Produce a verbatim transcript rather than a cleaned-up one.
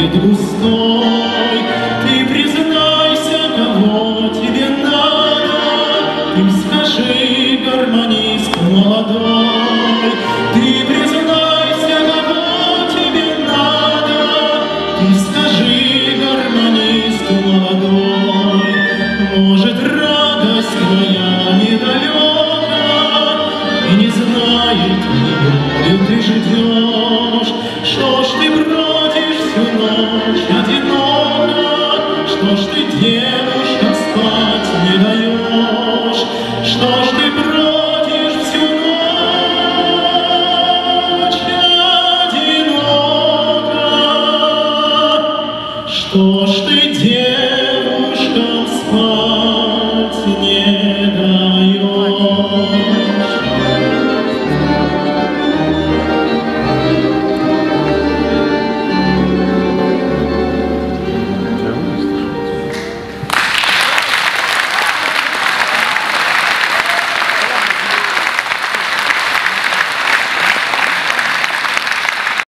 станет густой. Ты признайся, кого тебе надо, ты скажи, гармонист молодой. Ты признайся, кого тебе надо, ты скажи, гармонист молодой. Может, радость твоя недалека и не знает, ее ты ждешь. Что ж ты бродишь всю ночь одиноко, что ж ты девушкам спать не даешь? Что ж ты бродишь всю ночь одиноко, что ж ты девушкам